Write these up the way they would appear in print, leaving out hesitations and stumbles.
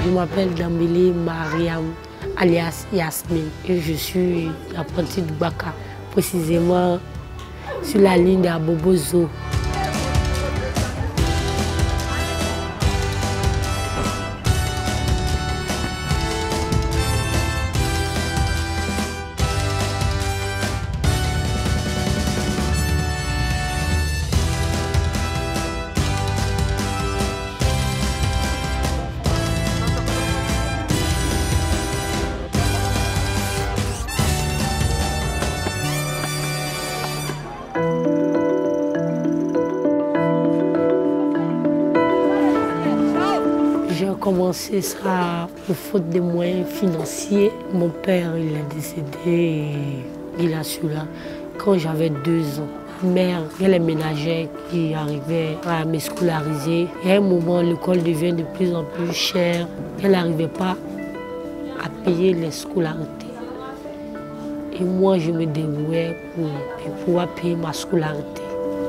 Je m'appelle Dambélé Mariam, alias Yasmine, et je suis apprentie de Baka, précisément sur la ligne d'Abobozo. J'ai commencé ça pour faute de moyens financiers. Mon père il est décédé et il a su là quand j'avais 2 ans. Ma mère, elle est ménagère qui arrivait à me scolariser. Et à un moment, l'école devient de plus en plus chère. Elle n'arrivait pas à payer les scolarités. Et moi, je me débrouillais pour pouvoir payer ma scolarité.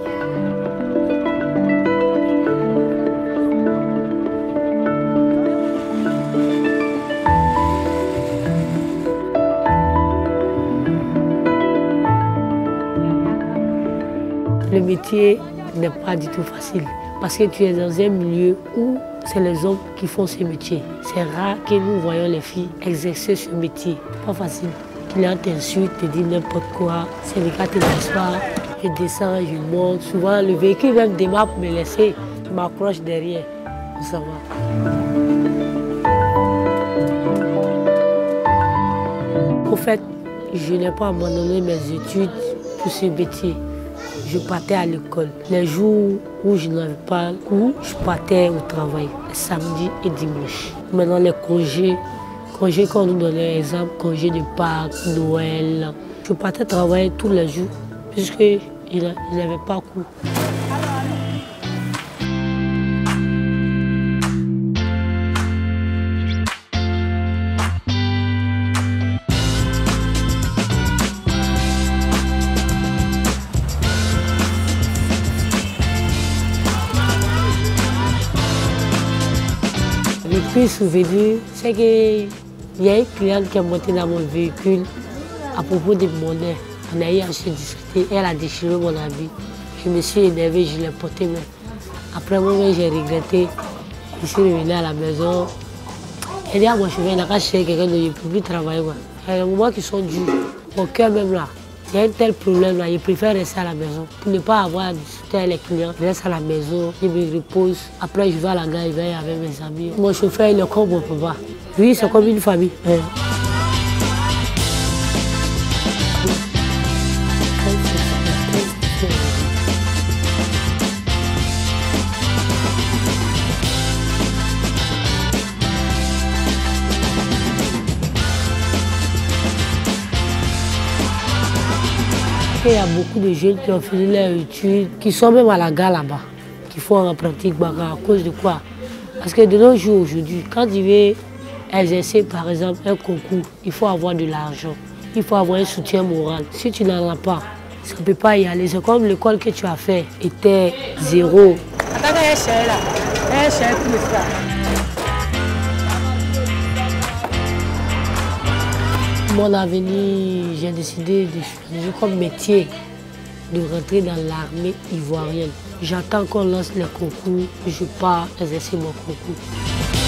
Le métier n'est pas du tout facile parce que tu es dans un milieu où c'est les hommes qui font ce métier. C'est rare que nous voyons les filles exercer ce métier. Pas facile. Client t'insulte, te dit n'importe quoi. C'est le cas te laisse pas. Je descends, je monte. Souvent, le véhicule même démarre pour me laisser. Je m'accroche derrière. Ça va. En fait, je n'ai pas abandonné mes études pour ce métier. Je partais à l'école. Les jours où je n'avais pas cours, je partais au travail, samedi et dimanche. Maintenant, les congés qu'on nous donnait, exemple, congés de Pâques, Noël, je partais travailler tous les jours puisqu'il n'avait pas cours. Le plus souvenir, c'est qu'il y a une cliente qui est montée dans mon véhicule à propos de mon nez. On a eu à se discuter, elle a déchiré mon habit. Je me suis énervé, je l'ai porté. Mais après moi, j'ai regretté. Je suis revenu à la maison. Elle dit à mon chauffeur, il n'a qu'à chercher quelqu'un de ne peut plus travailler. Il y a des moments qui sont durs. Mon cœur même là. Il y a un tel problème là, je préfère rester à la maison pour ne pas avoir à discuter avec les clients. Je reste à la maison, je me repose. Après, je vais à la gare, je vais avec mes amis. Mon chauffeur, il est comme mon papa. Lui, c'est comme une famille. Il y a beaucoup de jeunes qui ont fini leurs études, qui sont même à la gare là-bas, qui font un pratique Baka. À cause de quoi? Parce que de nos jours aujourd'hui, quand tu veux exercer par exemple un concours, il faut avoir de l'argent, il faut avoir un soutien moral. Si tu n'en as pas, ça ne peut pas y aller. C'est comme l'école que tu as fait était zéro. Mon avenir, j'ai décidé de choisir comme métier de rentrer dans l'armée ivoirienne. J'attends qu'on lance les concours, je pars exercer mon concours.